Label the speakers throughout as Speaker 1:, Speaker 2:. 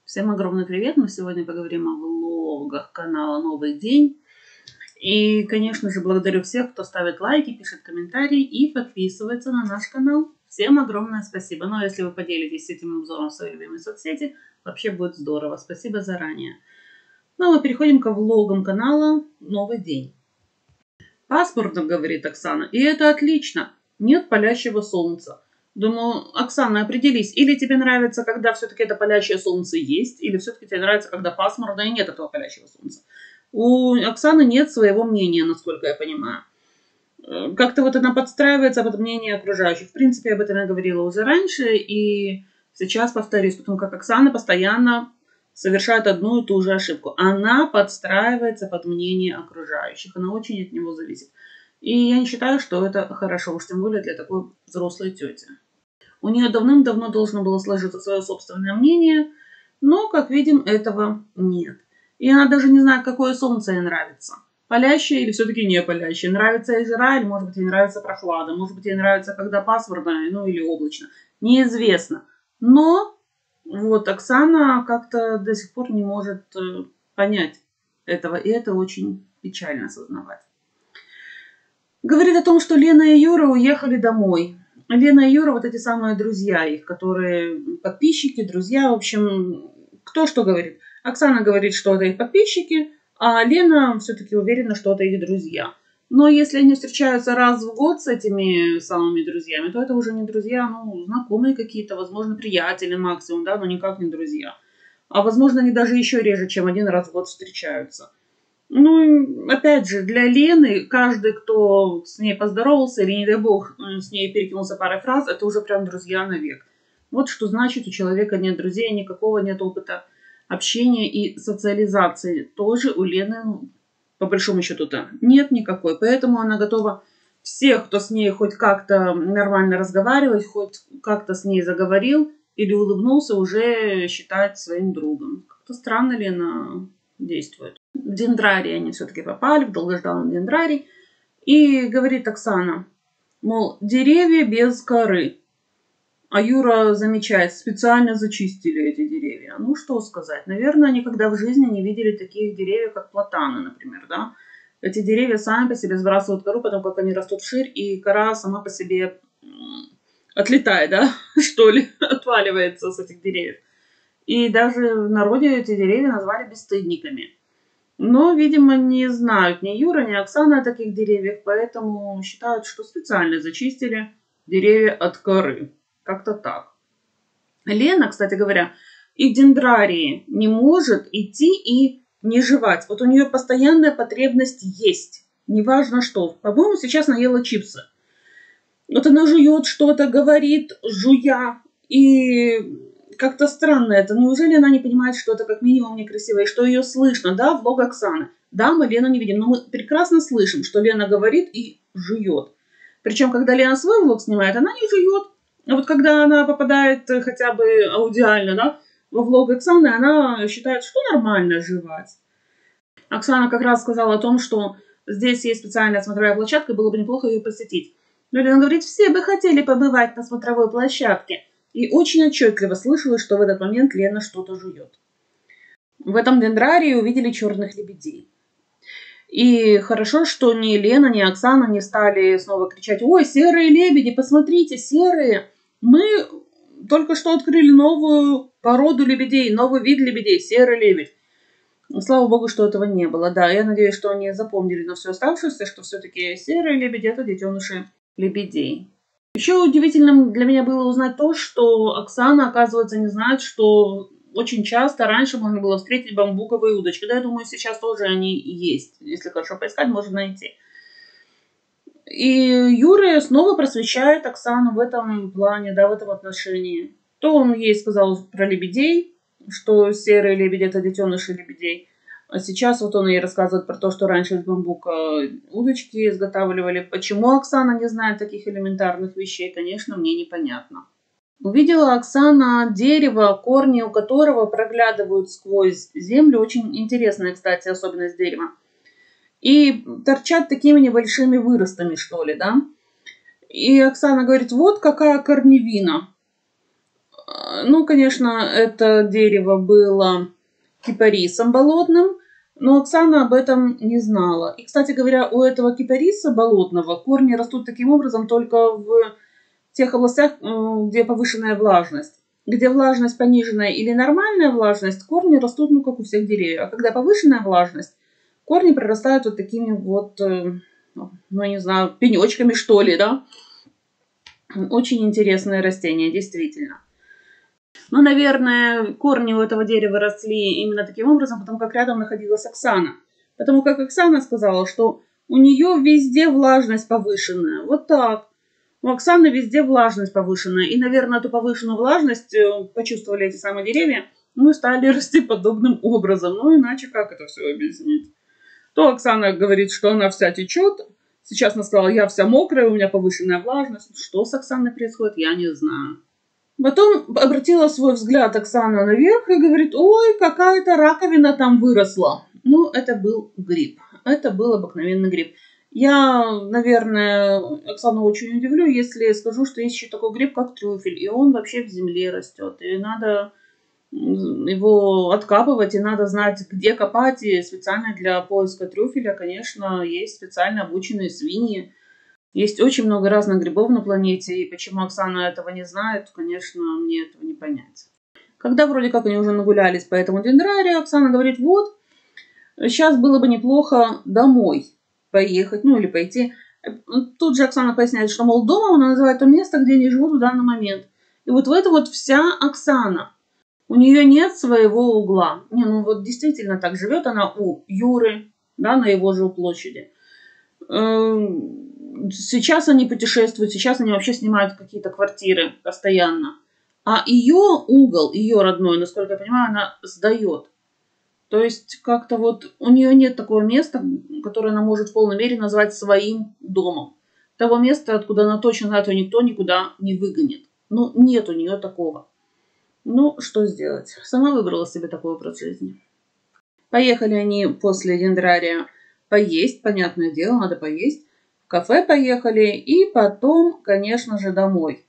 Speaker 1: Всем огромный привет! Мы сегодня поговорим о влогах канала «Новый день». И, конечно же, благодарю всех, кто ставит лайки, пишет комментарии и подписывается на наш канал. Всем огромное спасибо. Ну, а если вы поделитесь этим обзором в своей любимой соцсети, вообще будет здорово. Спасибо заранее. Ну, а мы переходим к влогам канала «Новый день». Пасмурно, говорит Оксана, и это отлично. Нет палящего солнца. Думаю, Оксана, определись, или тебе нравится, когда все-таки это палящее солнце есть, или все-таки тебе нравится, когда пасмурно и нет этого палящего солнца. У Оксаны нет своего мнения, насколько я понимаю. Как-то вот она подстраивается под мнение окружающих. В принципе, об этом я говорила уже раньше, и сейчас повторюсь, потому как Оксана постоянно совершает одну и ту же ошибку. Она подстраивается под мнение окружающих. Она очень от него зависит. И я не считаю, что это хорошо, уж тем более для такой взрослой тети. У нее давным-давно должно было сложиться свое собственное мнение, но, как видим, этого нет. И она даже не знает, какое солнце ей нравится. Палящее или все-таки не палящее. Нравится ей жара или, может быть, ей нравится прохлада. Может быть, ей нравится, когда пасмурно, ну или облачно. Неизвестно. Но вот Оксана как-то до сих пор не может понять этого. И это очень печально осознавать. Говорит о том, что Лена и Юра уехали домой. Лена и Юра, вот эти самые друзья их, которые подписчики, друзья, в общем, кто что говорит. Оксана говорит, что это их подписчики, а Лена все-таки уверена, что это их друзья. Но если они встречаются раз в год с этими самыми друзьями, то это уже не друзья, ну, знакомые какие-то, возможно, приятели максимум, да, но никак не друзья. А возможно, они даже еще реже, чем один раз в год встречаются. Ну, опять же, для Лены каждый, кто с ней поздоровался или, не дай бог, с ней перекинулся парой фраз, это уже прям друзья навек. Вот что значит, у человека нет друзей, никакого нет опыта общения и социализации. Тоже у Лены, по большому счету-то, нет никакой. Поэтому она готова всех, кто с ней хоть как-то нормально разговаривать, хоть как-то с ней заговорил или улыбнулся, уже считать своим другом. Как-то странно Лена действует. В дендрарий они все-таки попали, в долгожданный дендрарий. И говорит Оксана, мол, деревья без коры. А Юра замечает, специально зачистили эти деревья. Ну, что сказать. Наверное, никогда в жизни не видели таких деревьев, как платаны, например, да. Эти деревья сами по себе сбрасывают кору, потому как они растут вширь, и кора сама по себе отлетает, да, что ли, отваливается с этих деревьев. И даже в народе эти деревья назвали бесстыдниками. Но, видимо, не знают ни Юра, ни Оксана о таких деревьях, поэтому считают, что специально зачистили деревья от коры. Как-то так. Лена, кстати говоря, и в дендрарии не может идти и не жевать. Вот у нее постоянная потребность есть. Неважно что. По-моему, сейчас наела чипсы. Вот она жует что-то, говорит, жуя. И как-то странно это. Неужели она не понимает, что это как минимум некрасиво, и что ее слышно? Да, влог Оксаны. Да, мы Лену не видим, но мы прекрасно слышим, что Лена говорит и жует. Причем, когда Лена свой влог снимает, она не жует. А вот когда она попадает хотя бы аудиально, да, во влог Оксаны, она считает, что нормально жевать. Оксана как раз сказала о том, что здесь есть специальная смотровая площадка, было бы неплохо ее посетить. Но Лена говорит, все бы хотели побывать на смотровой площадке. И очень отчетливо слышала, что в этот момент Лена что-то жует. В этом дендрарии увидели черных лебедей. И хорошо, что ни Лена, ни Оксана не стали снова кричать, ой, серые лебеди, посмотрите, серые. Мы только что открыли новую породу лебедей, новый вид лебедей, серый лебедь. Слава богу, что этого не было. Да, я надеюсь, что они запомнили на все оставшееся, что все-таки серые лебеди – это детеныши лебедей. Еще удивительным для меня было узнать то, что Оксана, оказывается, не знает, что очень часто раньше можно было встретить бамбуковые удочки. Да, я думаю, сейчас тоже они есть. Если хорошо поискать, можно найти. И Юра снова просвещает Оксану в этом плане, да, в этом отношении. То он ей сказал про лебедей, что серые лебеди – это детеныши лебедей. А сейчас вот он ей рассказывает про то, что раньше из бамбука удочки изготавливали. Почему Оксана не знает таких элементарных вещей, конечно, мне непонятно. Увидела Оксана дерево, корни у которого проглядывают сквозь землю. Очень интересная, кстати, особенность дерева. И торчат такими небольшими выростами, что ли, да. И Оксана говорит, вот какая корневина. Ну, конечно, это дерево было кипарисом болотным, но Оксана об этом не знала. И, кстати говоря, у этого кипариса болотного корни растут таким образом только в тех областях, где повышенная влажность. Где влажность пониженная или нормальная влажность, корни растут, ну, как у всех деревьев. А когда повышенная влажность, корни прорастают вот такими вот, ну, не знаю, пенечками, что ли, да. Очень интересное растение, действительно. Ну, наверное, корни у этого дерева росли именно таким образом, потому как рядом находилась Оксана. Потому как Оксана сказала, что у нее везде влажность повышенная. Вот так. У Оксаны везде влажность повышенная. И, наверное, эту повышенную влажность почувствовали эти самые деревья, ну и стали расти подобным образом. Ну, иначе как это все объяснить? То Оксана говорит, что она вся течет. Сейчас она сказала, я вся мокрая, у меня повышенная влажность. Что с Оксаной происходит, я не знаю. Потом обратила свой взгляд Оксана наверх и говорит, ой, какая-то раковина там выросла. Ну, это был гриб. Это был обыкновенный гриб. Я, наверное, Оксану очень удивлю, если скажу, что есть еще такой гриб, как трюфель. И он вообще в земле растет. И надо его откапывать, и надо знать, где копать. И специально для поиска трюфеля, конечно, есть специально обученные свиньи. Есть очень много разных грибов на планете, и почему Оксана этого не знает, конечно, мне этого не понять. Когда вроде как они уже нагулялись по этому дендрарию, Оксана говорит, вот, сейчас было бы неплохо домой поехать, ну или пойти. Тут же Оксана поясняет, что, мол, дома она называет то место, где они живут в данный момент. И вот в это вот вся Оксана. У нее нет своего угла. Не, ну вот действительно так живет она у Юры, да, на его жилплощади. Сейчас они путешествуют, сейчас они вообще снимают какие-то квартиры постоянно. А ее угол, ее родной, насколько я понимаю, она сдает. То есть как-то вот у нее нет такого места, которое она может в полной мере назвать своим домом. Того места, откуда она точно знает, ее никто никуда не выгонит. Ну, нет у нее такого. Ну, что сделать? Сама выбрала себе такой образ жизни. Поехали они после дендрария поесть, понятное дело, надо поесть. В кафе поехали и потом, конечно же, домой.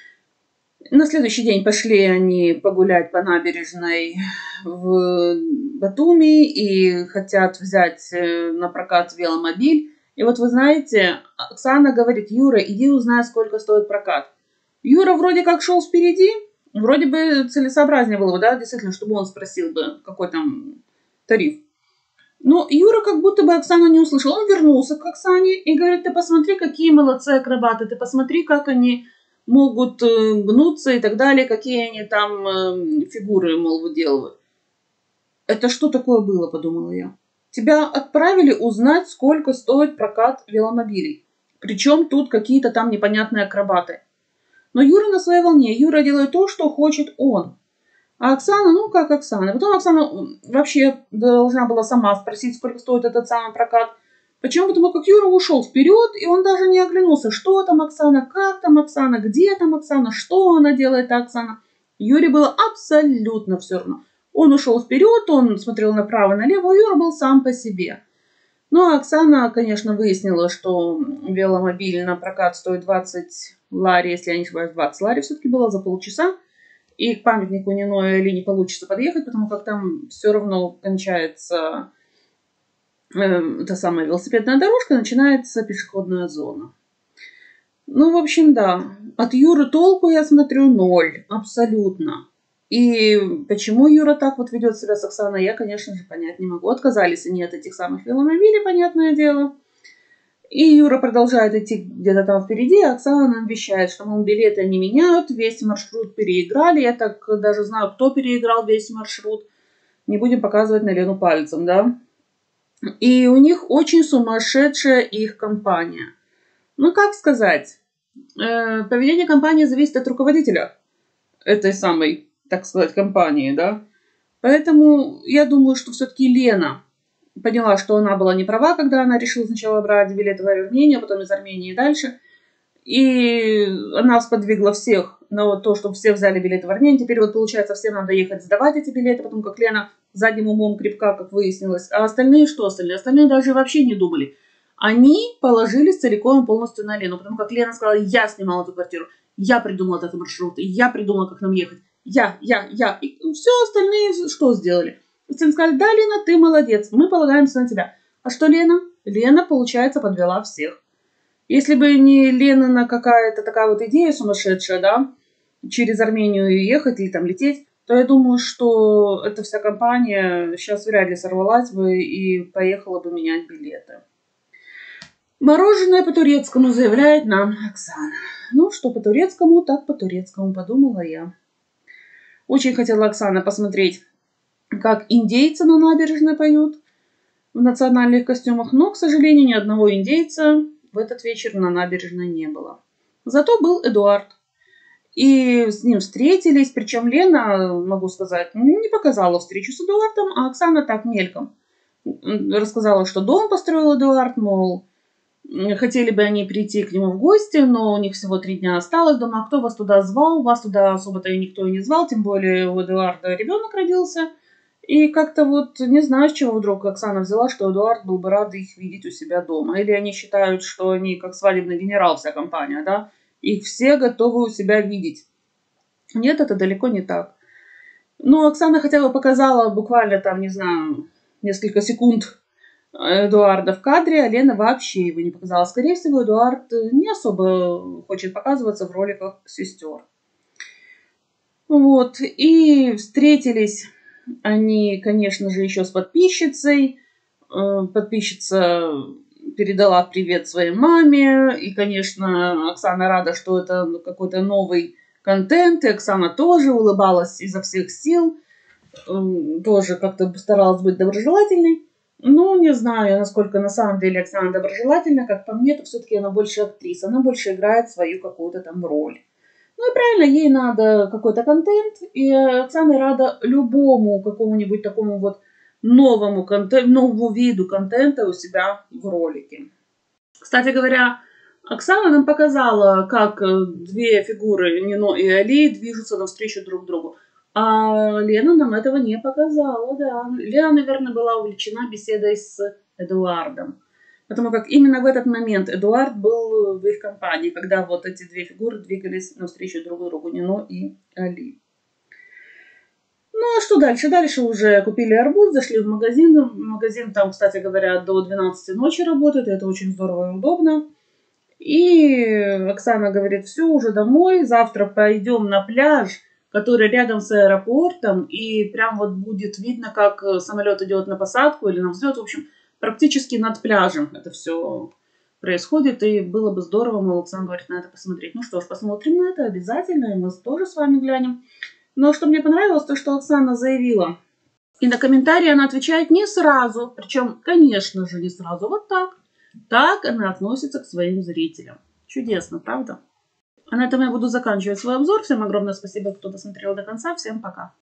Speaker 1: На следующий день пошли они погулять по набережной в Батуми и хотят взять на прокат веломобиль. И вот вы знаете, Оксана говорит, Юра, иди узнай, сколько стоит прокат. Юра вроде как шел впереди, вроде бы целесообразнее было бы, да, действительно, чтобы он спросил бы, какой там тариф. Но Юра как будто бы Оксану не услышал. Он вернулся к Оксане и говорит, ты посмотри, какие молодцы акробаты, ты посмотри, как они могут гнуться и так далее, какие они там фигуры, мол, выделывают. Это что такое было, подумала я. Тебя отправили узнать, сколько стоит прокат веломобилей. Причем тут какие-то там непонятные акробаты. Но Юра на своей волне. Юра делает то, что хочет он. А Оксана, ну как Оксана. Потом Оксана вообще должна была сама спросить, сколько стоит этот самый прокат. Почему? Потому как Юра ушел вперед, и он даже не оглянулся, что там Оксана, как там Оксана, где там Оксана, что она делает, Оксана. Юре было абсолютно все равно. Он ушел вперед, он смотрел направо и налево, а Юра был сам по себе. Ну, а Оксана, конечно, выяснила, что веломобиль на прокат стоит 20 лари, если я не ошибаюсь, 20 лари все-таки было за полчаса. И к памятнику Ниной Ли не получится подъехать, потому как там все равно кончается та самая велосипедная дорожка, начинается пешеходная зона. Ну, в общем, да. От Юры толку, я смотрю, ноль. Абсолютно. И почему Юра так вот ведет себя с Оксаной, я, конечно же, понять не могу. Отказались они от этих самых веломобилей, понятное дело. И Юра продолжает идти где-то там впереди, а Оксана нам обещает, что, мол, билеты не меняют, весь маршрут переиграли. Я так даже знаю, кто переиграл весь маршрут. Не будем показывать на Лену пальцем, да? И у них очень сумасшедшая их компания. Ну, как сказать? Поведение компании зависит от руководителя этой самой, так сказать, компании, да? Поэтому я думаю, что все-таки Лена поняла, что она была не права, когда она решила сначала брать билеты в Армению, а потом из Армении и дальше. И она сподвигла всех на вот то, чтобы все взяли билеты в Армению. Теперь вот получается, всем надо ехать сдавать эти билеты, потому как Лена задним умом крепка, как выяснилось. А остальные что? Остальные даже вообще не думали. Они положились целиком и полностью на Лену, потому как Лена сказала, я снимала эту квартиру, я придумала этот маршрут, я придумала, как нам ехать. я. И все остальные что сделали? Все сказали, да, Лена, ты молодец, мы полагаемся на тебя. А что Лена? Лена, получается, подвела всех. Если бы не Ленина какая-то такая вот идея сумасшедшая, да, через Армению ехать или там лететь, то я думаю, что эта вся компания сейчас вряд ли сорвалась бы и поехала бы менять билеты. Мороженое по-турецкому заявляет нам Оксана. Ну, что по-турецкому, так по-турецкому, подумала я. Очень хотела Оксана посмотреть, как индейцы на набережной поют в национальных костюмах, но, к сожалению, ни одного индейца в этот вечер на набережной не было. Зато был Эдуард. И с ним встретились, причем Лена, могу сказать, не показала встречу с Эдуардом, а Оксана так мельком рассказала, что дом построил Эдуард, мол, хотели бы они прийти к нему в гости, но у них всего 3 дня осталось. Думаю, а кто вас туда звал? Вас туда особо-то и никто и не звал, тем более у Эдуарда ребенок родился. И как-то вот не знаю, с чего вдруг Оксана взяла, что Эдуард был бы рад их видеть у себя дома. Или они считают, что они как свадебный генерал, вся компания, да? Их все готовы у себя видеть. Нет, это далеко не так. Ну, Оксана хотя бы показала буквально там, не знаю, несколько секунд Эдуарда в кадре, а Лена вообще его не показала. Скорее всего, Эдуард не особо хочет показываться в роликах сестер. Вот. И встретились они, конечно же, еще с подписчицей. Подписчица передала привет своей маме. И, конечно, Оксана рада, что это какой-то новый контент. И Оксана тоже улыбалась изо всех сил. Тоже как-то старалась быть доброжелательной. Ну, не знаю, насколько на самом деле Оксана доброжелательна. Как по мне, то все-таки она больше актриса. Она больше играет свою какую-то там роль. Ну и правильно, ей надо какой-то контент. И Оксана рада любому какому-нибудь такому вот новому виду контента у себя в ролике. Кстати говоря, Оксана нам показала, как 2 фигуры, Нино и Али, движутся навстречу друг другу. А Лена нам этого не показала, да. Лена, наверное, была увлечена беседой с Эдуардом. Потому как именно в этот момент Эдуард был в их компании, когда вот эти 2 фигуры двигались навстречу друг другу, Нино и Али. Ну, а что дальше? Дальше уже купили арбуз, зашли в магазин. Магазин там, кстати говоря, до 12 ночи работает, и это очень здорово и удобно. И Оксана говорит, все, уже домой, завтра пойдем на пляж, который рядом с аэропортом, и прям вот будет видно, как самолет идет на посадку или на взлет. В общем, практически над пляжем это все происходит, и было бы здорово, мол, Оксана говорит, на это посмотреть. Ну что ж, посмотрим на это обязательно, и мы тоже с вами глянем. Но что мне понравилось, то, что Оксана заявила. И на комментарии она отвечает не сразу, причем, конечно же, не сразу, вот так. Так она относится к своим зрителям. Чудесно, правда? А на этом я буду заканчивать свой обзор. Всем огромное спасибо, кто досмотрел до конца. Всем пока.